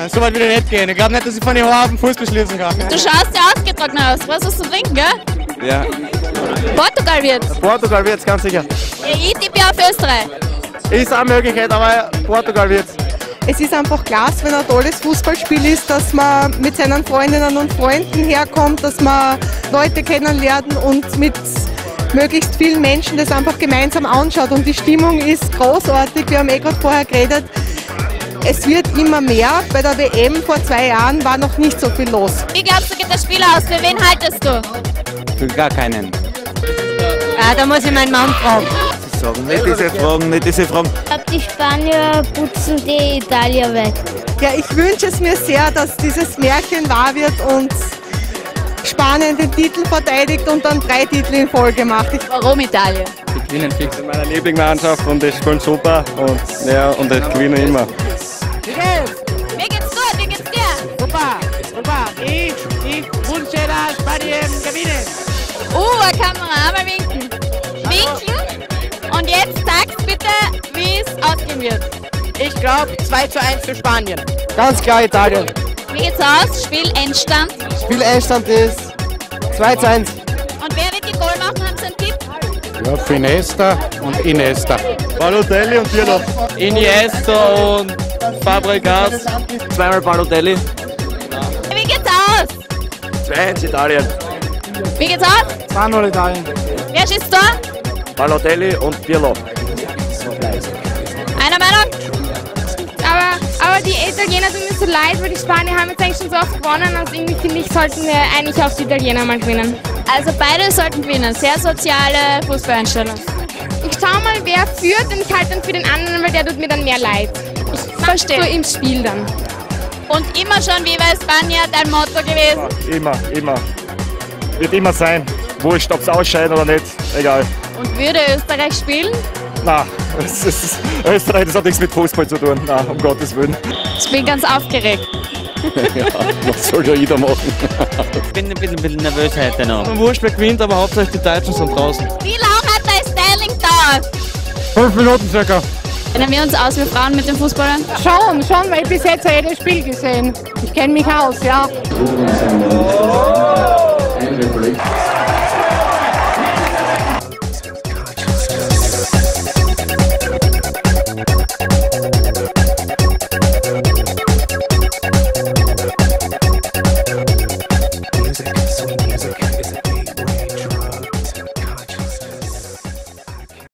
So weit will ich nicht gehen. Ich glaube nicht, dass ich von den Haaren Fuß beschließen kann. Du schaust ja ausgetrocknet aus. Was hast du trinken, gell? Ja. Portugal wird's. Portugal wird's, ganz sicher. Ja, ich tippe auf Österreich. Ist eine Möglichkeit, aber Portugal wird's. Es ist einfach klasse, wenn ein tolles Fußballspiel ist, dass man mit seinen Freundinnen und Freunden herkommt, dass man Leute kennenlernt und mit möglichst vielen Menschen das einfach gemeinsam anschaut. Und die Stimmung ist großartig. Wir haben gerade vorher geredet. Es wird immer mehr. Bei der WM vor 2 Jahren war noch nicht so viel los. Wie glaubst du, geht das Spiel aus? Für wen haltest du? Für gar keinen. Ja, da muss ich meinen Mann fragen. Nicht diese Fragen. Ich glaube, die Spanier putzen die Italiener weg. Ja, ich wünsche es mir sehr, dass dieses Märchen wahr wird und Spanien den Titel verteidigt und dann 3 Titel in Folge macht. Warum Italien? Die gewinnen fix. In meiner Lieblingsmannschaft und die spielen super und ich gewinne immer. Wie geht's gut? Wie geht's dir? Super. Ich wünsche, dass Spanien gewinnt. Kamera, einmal winken. Winken. Und jetzt sagst bitte, wie es ausgehen wird. Ich glaube 2:1 für Spanien. Ganz klar Italien. Wie geht's aus? Spielendstand. Spieleinstand ist 2:1. Und wer wird die Goal machen? Haben Sie einen Tipp? Ja, Finesta und Iniesta. Balotelli und Pirlo. Iniesta und Fabregas. Zweimal Balotelli. Wie geht's aus? 2:1 Italien. Wie geht's aus? 2:0 Italien. Wer schießt Tor? Balotelli und Pirlo. Einer Meinung? Aber die Italiener tun mir so leid, weil die Spanier haben jetzt eigentlich schon so oft gewonnen. Also irgendwie finde ich, sollten wir eigentlich auch die Italiener mal gewinnen. Also beide sollten gewinnen. Sehr soziale Fußballeinstellung. Ich schau mal, wer führt und ich halte dann für den anderen, weil der tut mir dann mehr leid. Ich verstehe. So im Spiel dann. Und immer schon Viva España dein Motto gewesen? Immer. Wird immer sein. Wurscht, ob es ausscheiden oder nicht, egal. Und würde Österreich spielen? Na, Österreich, das hat nichts mit Fußball zu tun. Na, um Gottes Willen. Ich bin ganz aufgeregt. Ja, was soll ja jeder machen? Ich bin ein bisschen nervös heute noch. Wurscht, wer gewinnt, aber hauptsächlich die Deutschen sind draußen. Wie lange hat dein Styling gedauert? 5 Minuten circa. Kennen wir uns aus, wir Frauen mit den Fußballern? Schon, weil ich bis jetzt jedes Spiel gesehen. Ich kenne mich aus, ja.